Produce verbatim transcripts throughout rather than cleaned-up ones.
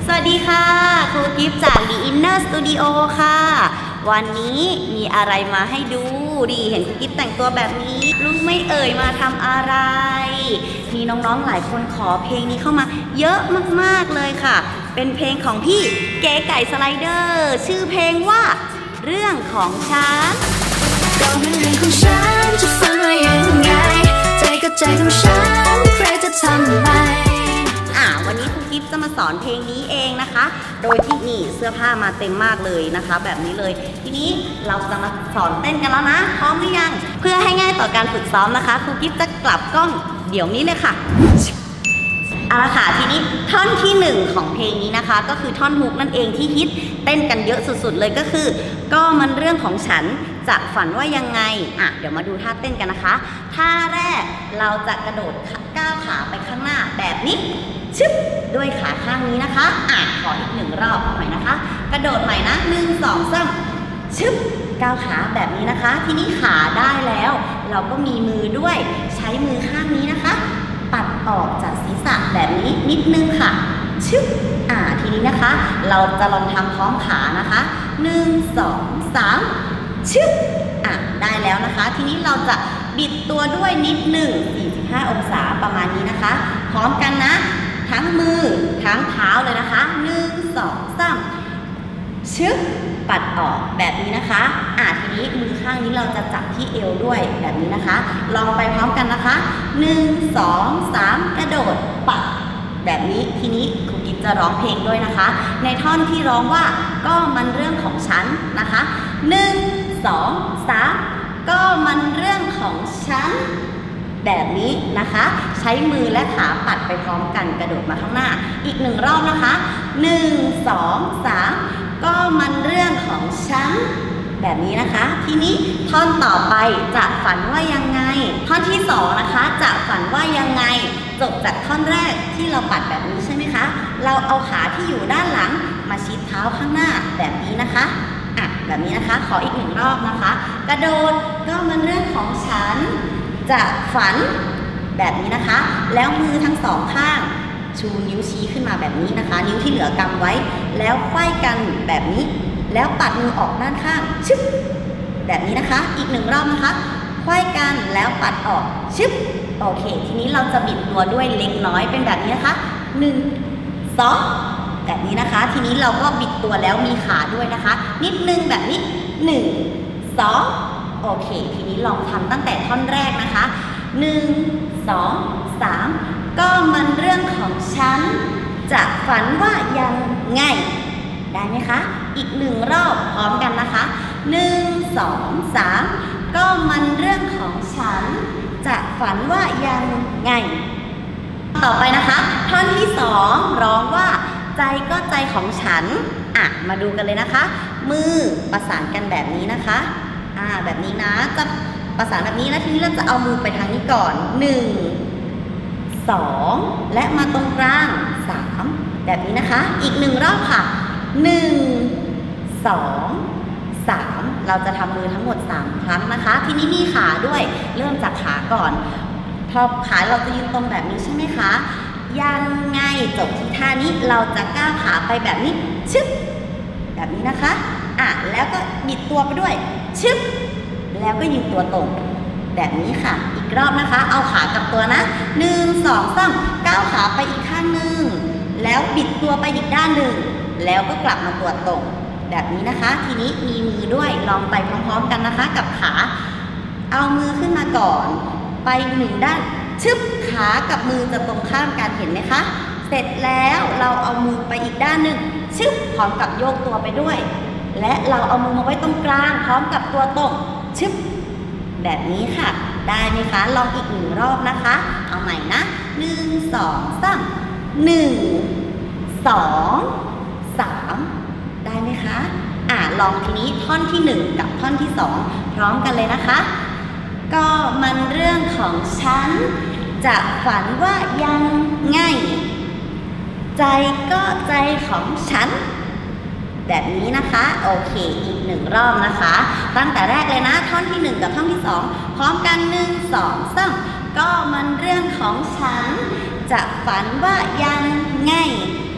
วัสดีค่ะครูกิฟต์จาก The Inner Studio ค่ะวันนี้มีอะไรมาให้ดูดีเห็นครูกิฟต์แต่งตัวแบบนี้รู้ไม่เอ่ยมาทำอะไรมีน้องๆหลายคนขอเพลงนี้เข้ามาเยอะมากๆเลยค่ะเป็นเพลงของพี่เก๋ไก่สไลเดอร์ชื่อเพลงว่าเรื่องของฉันก็เป็นเรื่องของฉันจะฝันว่ายังไงใจก็ใจของฉันใครจะทำอะไรอ่าวันนี้ครูกิฟต์จะมาสอนเพลงนี้เองนะคะโดยที่นี่เสื้อผ้ามาเต็มมากเลยนะคะแบบนี้เลยทีนี้เราจะมาสอนเต้นกันแล้วนะพร้อมหรือยังเพื่อให้ง่ายต่อการฝึกซ้อมนะคะครูกิฟต์จะกลับกล้องเดี๋ยวนี้เลยค่ะเอาละค่ะทีนี้ท่อนที่หนึ่งของเพลงนี้นะคะก็คือท่อนฮุกนั่นเองที่ฮิตเต้นกันเยอะสุดๆเลยก็คือก็มันเรื่องของฉันจะฝันว่ายังไงอ่ะเดี๋ยวมาดูท่าเต้นกันนะคะท่าแรกเราจะกระโดดก้าวขาไปข้างหน้าแบบนี้ชึบด้วยขาข้างนี้นะคะอ่ะขออีกหนึ่งรอบใหม่นะคะกระโดดใหม่นะหนึ่งสองสามชึบก้าวขาแบบนี้นะคะทีนี้ขาได้แล้วเราก็มีมือด้วยใช้มือข้างนี้นะคะปัดออกจากศีรษะแบบนี้นิดนึงค่ะชึบอ่าทีนี้นะคะเราจะลองทำพร้อมขานะคะหนึ่งสองสามชึบอ่ะได้แล้วนะคะทีนี้เราจะบิดตัวด้วยนิดหนึ่งสี่สิบห้าองศาประมาณนี้นะคะพร้อมกันนะทั้งมือทั้งเท้าเลยนะคะหนึ่งสองสามชึบปัดออกแบบนี้นะคะอ่ะทีนี้มือข้างนี้เราจะจับที่เอวด้วยแบบนี้นะคะลองไปพร้อมกันนะคะหนึ่งสองสามกระโดดปัดแบบนี้ทีนี้ครูกิฟต์จะร้องเพลงด้วยนะคะในท่อนที่ร้องว่าก็มันเรื่องของฉันนะคะหนึ่งสองสามก็มันเรื่องของฉันแบบนี้นะคะใช้มือและขาปัดไปพร้อมกันกระโดดมาข้างหน้าอีกหนึ่งรอบนะคะหนึ่งสองสามก็มันเรื่องของฉันแบบนี้นะคะทีนี้ท่อนต่อไปจะฝันว่ายังไงท่อนที่สองนะคะจะฝันว่ายังไงจบจากท่อนแรกที่เราปัดแบบนี้ใช่ไหมคะเราเอาขาที่อยู่ด้านหลังมาชิดเท้าข้างหน้าแบบนี้นะคะอ่ะแบบนี้นะคะขออีกหนึ่งรอบนะคะกระโดดก็มันเรื่องของฉันจะฝันแบบนี้นะคะแล้วมือทั้งสองข้างชูนิ้วชี้ขึ้นมาแบบนี้นะคะนิ้วที่เหลือกำไว้แล้วไขว้กันแบบนี้แล้วปัดมือออกด้านข้างชึบแบบนี้นะคะอีกหนึ่งรอบนะคะไขว้กันแล้วปัดออกชึบโอเคทีนี้เราจะบิดตัวด้วยเล็กน้อยเป็นแบบนี้นะคะหนึ่งสองแบบนี้นะคะทีนี้เราก็บิดตัวแล้วมีขาด้วยนะคะนิดนึงแบบนี้หนึ่งสองโอเคทีนี้ลองทำตั้งแต่ท่อนแรกนะคะหนึ่งสองสามก็มันเรื่องของฉันจะฝันว่ายังไงได้ไหมคะอีกหนึ่งรอบพร้อมกันนะคะหนึ่งสองสามก็มันเรื่องของฉันจะฝันว่ายังไงต่อไปนะคะท่อนที่สองร้องว่าใจก็ใจของฉันอ่ะมาดูกันเลยนะคะมือประสานกันแบบนี้นะคะอ่าแบบนี้นะจะประสานแบบนี้แล้วทีนี้เราจะเอามือไปทางนี้ก่อนหนึ่งสองและมาตรงกลางสามแบบนี้นะคะอีกหนึ่งรอบค่ะหนึ่งสองสามเราจะทำมือทั้งหมดสามครั้งนะคะทีนี้มีขาด้วยเริ่มจากขาก่อนพอขาเราจะยืนตรงแบบนี้ใช่ไหมคะยังไงจบที่ท่านี้เราจะก้าวขาไปแบบนี้ชึบแบบนี้นะคะอ่ะแล้วก็บิดตัวไปด้วยชึบแล้วก็ยืนตัวตรงแบบนี้ค่ะอีกรอบนะคะเอาขากับตัวนะหนึ่งสองสามก้าวขาไปอีกข้างหนึ่งแล้วบิดตัวไปอีกด้านหนึ่งแล้วก็กลับมาตัวตรงแบบนี้นะคะทีนี้มีมือด้วยลองไปพร้อมๆกันนะคะกับขาเอามือขึ้นมาก่อนไปหนึ่งด้านชึบขากับมือจะตรงข้ามกันเห็นไหมคะเสร็จแล้วเราเอามือไปอีกด้านหนึ่งชึบพร้อมกับโยกตัวไปด้วยและเราเอามือมาไว้ตรงกลางพร้อมกับตัวตรงชึบแบบนี้ค่ะได้ไหมคะลองอีกหนึ่งรอบนะคะเอาใหม่นะหนึ่งสองสามหนึ่งสองสามได้ไหมคะอ่ะลองทีนี้ท่อนที่หนึ่งกับท่อนที่สองพร้อมกันเลยนะคะก็มันเรื่องของฉันจะฝันว่ายังไงใจก็ใจของฉันแบบนี้นะคะโอเคอีกหนึ่งรอบนะคะตั้งแต่แรกเลยนะท่อนที่หนึ่งกับท่อนที่สองพร้อมกันหนึ่งสองสามก็มันเรื่องของฉันจะฝันว่ายังไง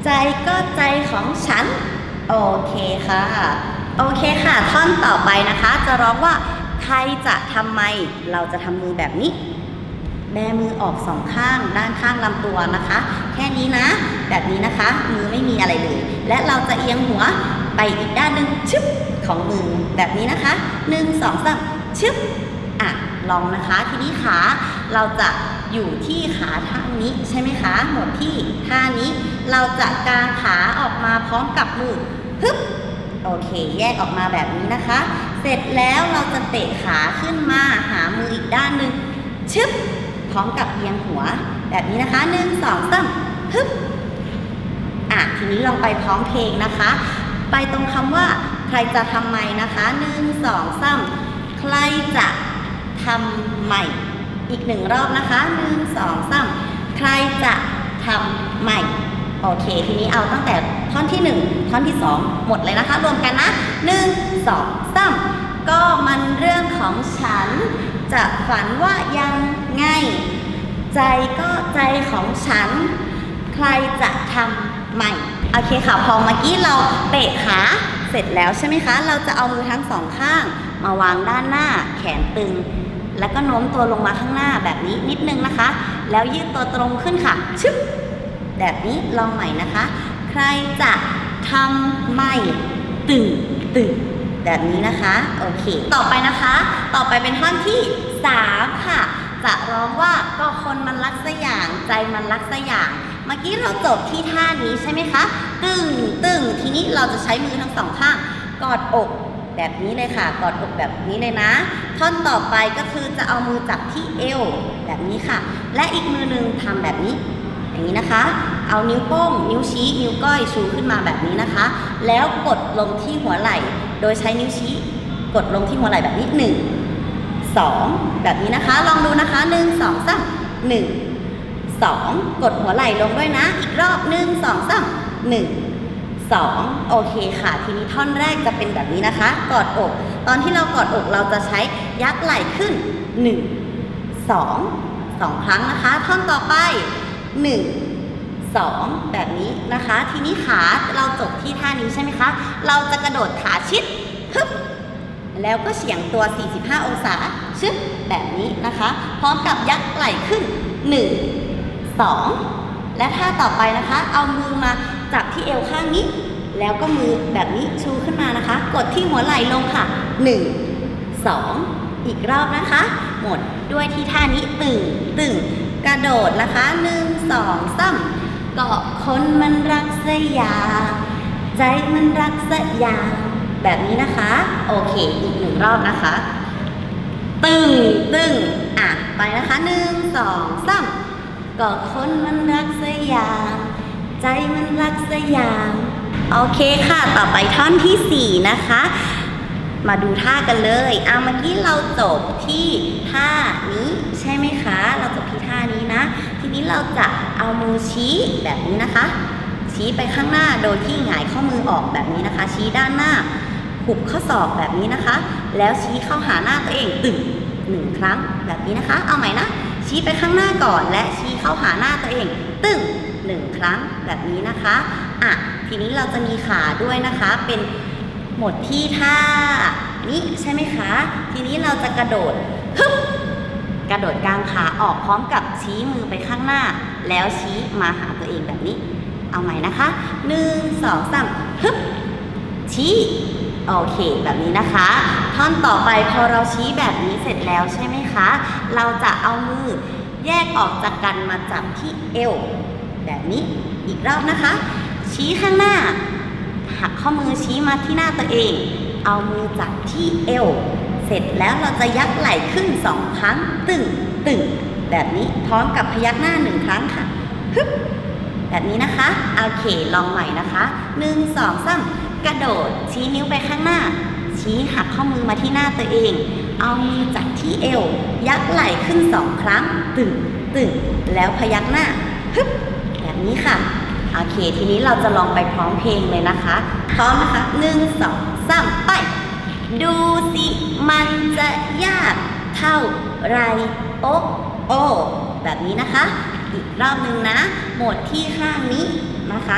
ใจก็ใจของฉันโอเคค่ะโอเคค่ะท่อนต่อไปนะคะจะร้องว่าใครจะทำไมเราจะทำมือแบบนี้แบมือออกสองข้างด้านข้างลำตัวนะคะแค่นี้นะแบบนี้นะคะมือไม่มีอะไรเลยและเราจะเอียงหัวไปอีกด้านหนึ่งชึบของมือแบบนี้นะคะหนึ่งสองสามชึบอ่ะลองนะคะทีนี้ขาเราจะอยู่ที่ขาท่านี้ใช่ไหมคะหมดที่ท่านี้เราจะกางขาออกมาพร้อมกับมือฮึบโอเคแยกออกมาแบบนี้นะคะเสร็จแล้วเราจะเตะขาขึ้นมาหามืออีกด้านหนึ่งชึบพร้อมกับเอียงหัวแบบนี้นะคะหนึ่งสองสามฮึบอ่ะทีนี้ลองไปพร้อมเพลงนะคะไปตรงคำว่าใครจะทำไมนะคะหนึ่งสองสามใครจะทำใหม่อีกหนึ่งรอบนะคะหนึ่งสองสามใครจะทำใหม่โอเคทีนี้เอาตั้งแต่ท่อนที่หนึ่งท่อนที่สองหมดเลยนะคะรวมกันนะหนึ่งสองสามก็มันเรื่องของฉันจะฝันว่ายังไงใจก็ใจของฉันใครจะทำใหม่โอเคค่ะพอเมื่อกี้เราเตะขาเสร็จแล้วใช่ไหมคะเราจะเอามือทั้งสองข้างมาวางด้านหน้าแขนตึงแล้วก็โน้มตัวลงมาข้างหน้าแบบนี้นิดนึงนะคะแล้วยืดตัวตรงขึ้นค่ะชึบแบบนี้ลองใหม่นะคะใครจะทำไม่ตึงตึงแบบนี้นะคะโอเคต่อไปนะคะต่อไปเป็นท่อนที่สามค่ะจะร้องว่าก็คนมันรักสักอย่างใจมันรักสักอย่างเมื่อกี้เราจบที่ท่านี้ใช่ไหมคะตึงตึงทีนี้เราจะใช้มือทั้งสองข้างกอดอกแบบนี้เลยค่ะกอดอกแบบนี้เลยนะท่อนต่อไปก็คือจะเอามือจับที่เอวแบบนี้ค่ะและอีกมือนึงทำแบบนี้อย่างนี้นะคะเอานิ้วโป้งนิ้วชี้นิ้วก้อยชูขึ้นมาแบบนี้นะคะแล้วกดลงที่หัวไหล่โดยใช้นิ้วชี้กดลงที่หัวไหล่แบบนี้หนึ่งสองแบบนี้นะคะลองดูนะคะหนึ่งสองสามหนึ่งสองกดหัวไหล่ลงด้วยนะอีกรอบหนึ่งสองสามหนึ่งสองโอเคค่ะทีนี้ท่อนแรกจะเป็นแบบนี้นะคะกอดอกตอนที่เรากอดอกเราจะใช้ยักไหล่ขึ้นหนึ่งสองสองครั้งนะคะท่อนต่อไปหนึ่งสองแบบนี้นะคะทีนี้ขาเราจบที่ท่านี้ใช่ไหมคะเราจะกระโดดขาชิดฮึบแล้วก็เฉียงตัวสี่สิบห้าองศาชึบแบบนี้นะคะพร้อมกับยักไหล่ขึ้นหนึ่งสองและท่าต่อไปนะคะเอามือมาจับที่เอวข้างนี้แล้วก็มือแบบนี้ชูขึ้นมานะคะกดที่หัวไหล่ลงค่ะหนึ่งสองอีกรอบนะคะหมดด้วยที่ท่านี้ตึงตึงกระโดดนะคะหนึ่งสองสามก็คนมันรักสักอย่างใจมันรักสักอย่างแบบนี้นะคะโอเคอีกหนึ่งรอบนะคะตึงตึงอ่ะไปนะคะหนึ่งสองสามก็คนมันรักสักอย่างใจมันรักสักอย่างโอเคค่ะต่อไปท่อนที่สี่นะคะมาดูท่ากันเลยอ่ะเมื่อกี้เราจบที่ท่านี้ใช่ไหมคะเราจบที่ท่านี้นะทีนี้เราจะเอามือชี้แบบนี้นะคะชี้ไปข้างหน้าโดยที่หงายข้อมือออกแบบนี้นะคะชี้ด้านหน้าหุบข้อศอกแบบนี้นะคะแล้วชี้เข้าหาหน้าตัวเองตึงหนึ่งครั้งแบบนี้นะคะเอาใหม่นะชี้ไปข้างหน้าก่อนและชี้เข้าหาหน้าตัวเองตึงหนึ่งครั้งแบบนี้นะคะอ่ะทีนี้เราจะมีขาด้วยนะคะเป็นหมดที่ท่านี้ใช่ไหมคะทีนี้เราจะกระโดดฮึบกระโดดกางขาออกพร้อมกับชี้มือไปข้างหน้าแล้วชี้มาหาตัวเองแบบนี้เอาใหม่นะคะหนึ่งสองสามฮึบชี้โอเคแบบนี้นะคะท่อนต่อไปพอเราชี้แบบนี้เสร็จแล้วใช่ไหมคะเราจะเอามือแยกออกจากกันมาจับที่เอวแบบนี้อีกรอบนะคะชี้ข้างหน้าหักข้อมือชี้มาที่หน้าตัวเองเอามือจับที่เอวเสร็จแล้วเราจะยักไหล่ขึ้นสองครั้งตึงตึงแบบนี้พร้อมกับพยักหน้าหนึ่งครั้งค่ะฮึบแบบนี้นะคะโอเคลองใหม่นะคะหนึ่งสองสามกระโดดชี้นิ้วไปข้างหน้าชี้หักข้อมือมาที่หน้าตัวเองเอามือจับที่เอวยักไหล่ขึ้นสองครั้งตึงตึงแล้วพยักหน้าฮึบแบบนี้ค่ะโอเคทีนี้เราจะลองไปพร้อมเพลงเลยนะคะพร้อมนะคะหนึ่งสองสามไปดูสิมันจะยากเท่าไรโอ๊ะโอ้แบบนี้นะคะอีกรอบหนึ่งนะหมดที่ข้างนี้นะคะ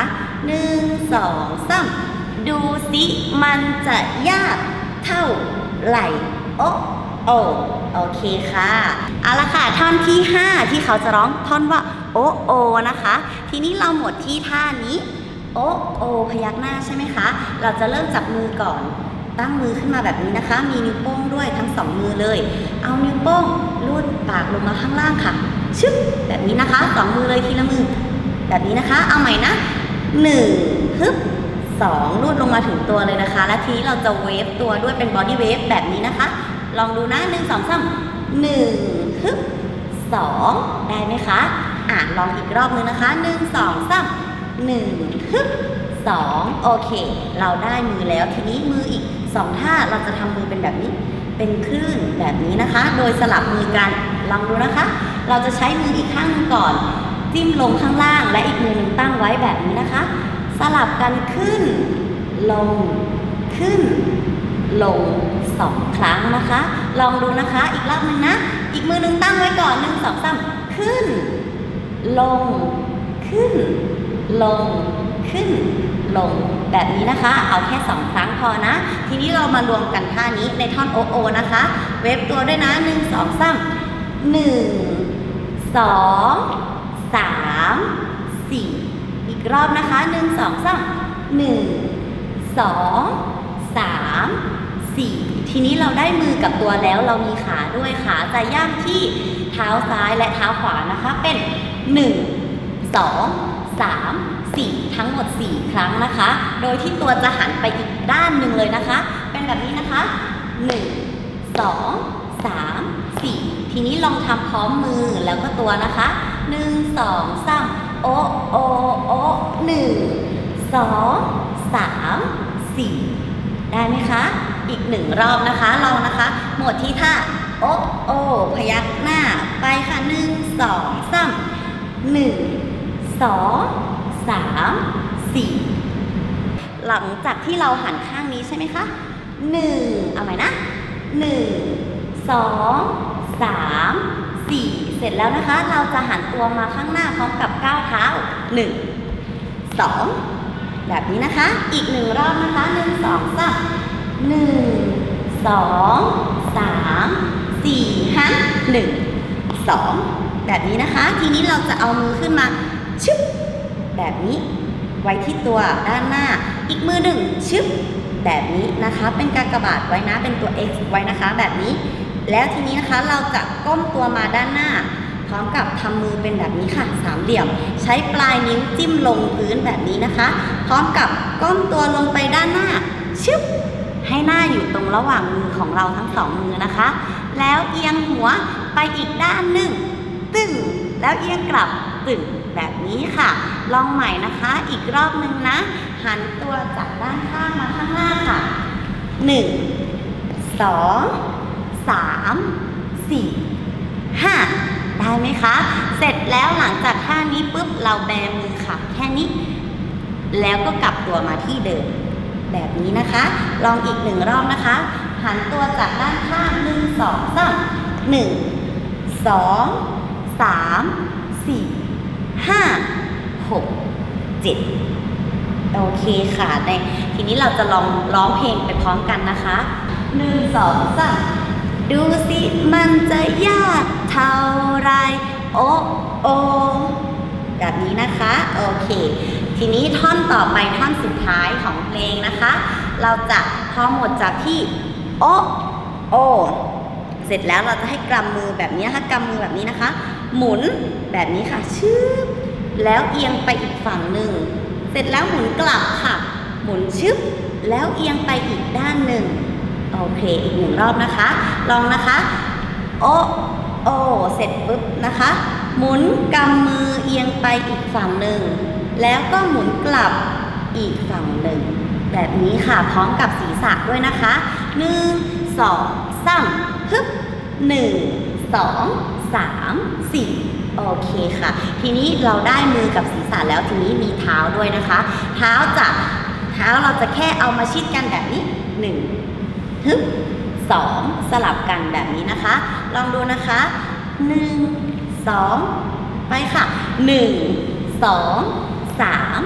หนึ่งสองสามดูสิมันจะยากเท่าไหร่โอ้โอโอเคค่ะเอาละค่ะท่อนที่ห้าที่เขาจะร้องท่อนว่าโอโอนะคะทีนี้เราหมดที่ท่านี้โอโอพยักหน้าใช่ไหมคะเราจะเริ่มจับมือก่อนตั้งมือขึ้นมาแบบนี้นะคะมีนิ้วโป้งด้วยทั้งสองมือเลยเอานิ้วโป้งลูดปากลงมาข้างล่างค่ะชึบแบบนี้นะคะสองมือเลยทีละมือแบบนี้นะคะเอาใหม่นะหนึ่งฮึบสองลูดลงมาถึงตัวเลยนะคะและทีนี้เราจะเวฟตัวด้วยเป็นบอดี้เวฟแบบนี้นะคะลองดูนะหนึ่งสองสามหนึ่งฮึบสองได้ไหมคะอ่ะลองอีกรอบนึงนะคะหนึ่งสองสามหนึ่งฮึบสองโอเคเราได้มือแล้วทีนี้มืออีกสองท่าเราจะทำมือเป็นแบบนี้เป็นคลื่นแบบนี้นะคะโดยสลับมือกันลองดูนะคะเราจะใช้มืออีกข้างนึงก่อนจิ้มลงข้างล่างและอีกมือหนึ่งตั้งไว้แบบนี้นะคะสลับกันขึ้นลงขึ้นลงสองครั้งนะคะลองดูนะคะอีกรอบหนึ่งนะอีกมือหนึ่งตั้งไว้ก่อนหนึ่งสองสามขึ้นลงขึ้นลงขึ้นลงแบบนี้นะคะเอาแค่สองครั้งพอนะทีนี้เรามารวมกันท่านี้ในท่อนโอโอนะคะเวฟตัวด้วยนะหนึ่งสองสามหนึ่งสองสามสี่อีกรอบนะคะหนึ่งสองสามหนึ่งสองสามสี่ทีนี้เราได้มือกับตัวแล้วเรามีขาด้วยขาจะย่ำที่เท้าซ้ายและเท้าขวานะคะเป็นหนึ่งสองสามสี่ทั้งหมดสี่ครั้งนะคะโดยที่ตัวจะหันไปอีกด้านหนึ่งเลยนะคะเป็นแบบนี้นะคะหนึ่งสองสามสี่ทีนี้ลองทำพร้อมมือแล้วก็ตัวนะคะหนึ่งสองสามโอโอโอหนึ่งสองสามสี่ได้ไหมคะอีกหนึ่งรอบนะคะลองนะคะหมดที่ท่าโอโอพยักหน้าไปค่ะหนึ่งสองสามหนึ่งสองสามสี่หลังจากที่เราหันข้างนี้ใช่ไหมคะหนึ่งเอาใหม่นะหนึ่งสองสามสี่เสร็จแล้วนะคะเราจะหันตัวมาข้างหน้าพร้อมกับก้าวเท้าหนึ่งสองแบบนี้นะคะอีกหนึ่งรอบนะคะหนึ่งสองสามหนึ่งสองสามสี่หันหนึ่งสองแบบนี้นะคะทีนี้เราจะเอามือขึ้นมาชึบแบบนี้ไว้ที่ตัวด้านหน้าอีกมือหนึ่งชึบแบบนี้นะคะเป็นกากบาทไว้นะเป็นตัว X ไว้นะคะแบบนี้แล้วทีนี้นะคะเราจะก้มตัวมาด้านหน้าพร้อมกับทำมือเป็นแบบนี้ค่ะสามเหลี่ยมใช้ปลายนิ้วจิ้มลงพื้นแบบนี้นะคะพร้อมกับก้มตัวลงไปด้านหน้าชึบให้หน้าอยู่ตรงระหว่างมือของเราทั้งสองมือนะคะแล้วเอียงหัวไปอีกด้านหนึ่งตึงแล้วเอียงกลับตึงแบบนี้ค่ะลองใหม่นะคะอีกรอบหนึ่งนะหันตัวจากด้านข้างมาข้างหน้าค่ะหนึ่งสองสามสี่ห้าได้ไหมคะเสร็จแล้วหลังจากท่านี้ปุ๊บเราแบมือค่ะแค่นี้แล้วก็กลับตัวมาที่เดิมแบบนี้นะคะลองอีกหนึ่งรอบนะคะหันตัวจากด้านข้างหนึ่งสองสามหนึ่งสองสามสี่ห้าหกเจ็ดโอเคค่ะในทีนี้เราจะลองร้องเพลงไปพร้อมกันนะคะหนึ่งสองสามดูสิมันจะยากเท่าไรโอโอแบบนี้นะคะโอเคทีนี้ท่อนต่อไปท่อนสุดท้ายของเพลงนะคะเราจะพอหมดจากที่โอโอเสร็จแล้วเราจะให้กำมือแบบนี้ค่ะกำมือแบบนี้นะคะหมุนแบบนี้ค่ะชืบแล้วเอียงไปอีกฝั่งหนึ่งเสร็จแล้วหมุนกลับค่ะหมุนชึบแล้วเอียงไปอีกด้านหนึ่งโอเคอีกหนึ่งรอบนะคะลองนะคะโอโอเสร็จปุ๊บนะคะหมุนกำมือเอียงไปอีกฝั่งหนึ่งแล้วก็หมุนกลับอีกฝั่งหนึ่งแบบนี้ค่ะพร้อมกับศีรษะด้วยนะคะหนึ่งสองสามฮึบหนึ่งสองสามสี่โอเคค่ะทีนี้เราได้มือกับศีรษะแล้วทีนี้มีเท้าด้วยนะคะเท้าจะเท้าเราจะแค่เอามาชิดกันแบบนี้หนึ่งฮึบสองสลับกันแบบนี้นะคะลองดูนะคะหนึ่งสองไปค่ะหนึ่งสองสาม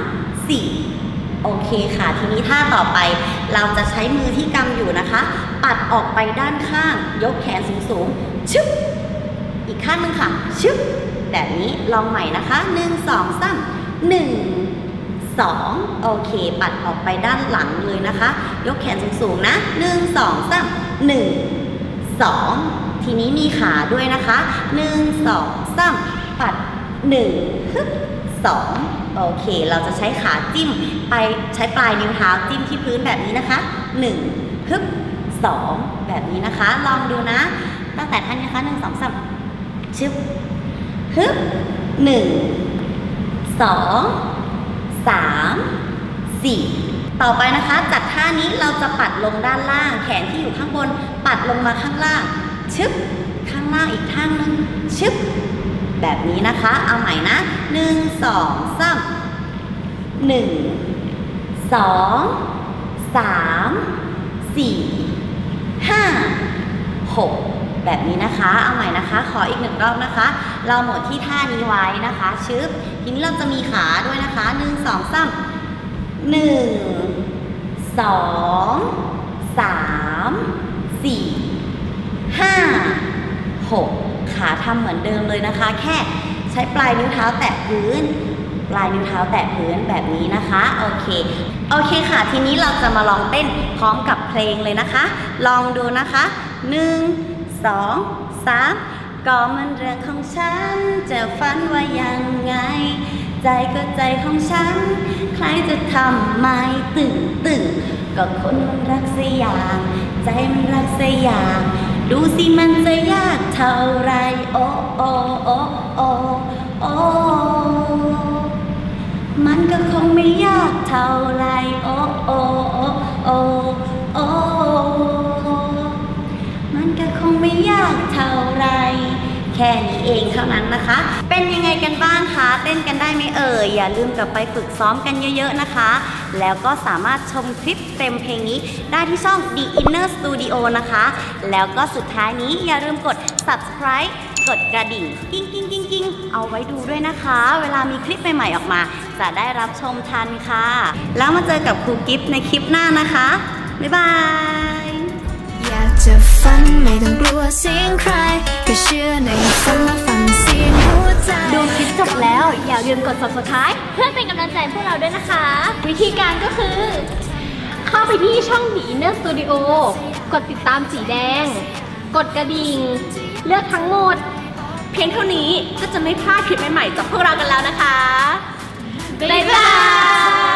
สี่โอเคค่ะทีนี้ท่าต่อไปเราจะใช้มือที่กำอยู่นะคะปัดออกไปด้านข้างยกแขนสูงๆชึบอีกข้างหนึ่งค่ะชึบแบบนี้ลองใหม่นะคะหนึ่งสองสามหนึ่งสองโอเคปัดออกไปด้านหลังเลยนะคะยกแขนสูงๆนะหนึ่งสองสามหนึ่งสองทีนี้มีขาด้วยนะคะหนึ่งสองสามปัดหนึ่งฮึบสองโอเคเราจะใช้ขาจิ้มไปใช้ปลายนิ้วเท้าจิ้มที่พื้นแบบนี้นะคะหนึ่งฮึบสองแบบนี้นะคะลองดูนะตั้งแต่ท่านนะคะหนึ่งสองสามชึบฮึบหนึ่งสองสามสี่ต่อไปนะคะจากท่านี้เราจะปัดลงด้านล่างแขนที่อยู่ข้างบนปัดลงมาข้างล่างชึบข้างล่างอีกข้างนึงชึบแบบนี้นะคะเอาใหม่นะหนึ่งสองสามหนึ่งสองสามสี่ห้าหกแบบนี้นะคะเอาใหม่นะคะขออีกหนึ่งรอบนะคะเราหมดที่ท่านี้ไว้นะคะชึบทีนี้เราจะมีขาด้วยนะคะหนึ่งสองสามหนึ่งสองสามสี่ห้าหกขาทำเหมือนเดิมเลยนะคะแค่ใช้ปลายนิ้วเท้าแตะพื้นปลายนิ้วเท้าแตะพื้นแบบนี้นะคะโอเคโอเคค่ะทีนี้เราจะมาลองเต้นพร้อมกับเพลงเลยนะคะลองดูนะคะหนึ่งสองสามก็มันเรื่องของฉันจะฝันว่ายังไงใจก็ใจของฉันใครจะทำไม่ตึงตึงก็คนมันรักเสียอย่างใจมันรักเสียอย่างดูสิมันจะยากเท่าไรโอ้โอ้โอ้โอ้โอ้มันก็คงไม่ยากเท่าไรโอ้โอ้โอ้โอ้โอ้มันก็คงไม่ยากเท่าไรแค่นี้เองเท่านั้นนะคะเป็นยังไงกันบ้างคะเต้นกันได้ไหมเอ่ยอย่าลืมกลับไปฝึกซ้อมกันเยอะๆนะคะแล้วก็สามารถชมคลิปเต็มเพลงนี้ได้ที่ช่อง The Inner Studio นะคะแล้วก็สุดท้ายนี้อย่าลืมกด Subscribe กดกระดิ่งกิ้งกิ้งกิ้งกิ้งเอาไว้ดูด้วยนะคะเวลามีคลิปใหม่ๆออกมาจะได้รับชมทันค่ะแล้วมาเจอกับครูกิฟต์ในคลิปหน้านะคะบ๊ายบายอยากจะฝันไม่ต้องกลัวเสียงใครก็เชื่อในฝันและฟังเสียงหัวใจดูคลิปจบแล้วอย่าลืมกด Subscribe เพื่อเป็นกำลังใจพวกเราด้วยนะคะวิธีการก็คือเข้าไปที่ช่อง The Inner Studio กดติดตามสีแดงกดกระดิ่งเลือกทั้งหมดเพียงเท่านี้ก็จะไม่พลาดคลิปใหม่ๆจากพวกเรากันแล้วนะคะบ๊ายบาย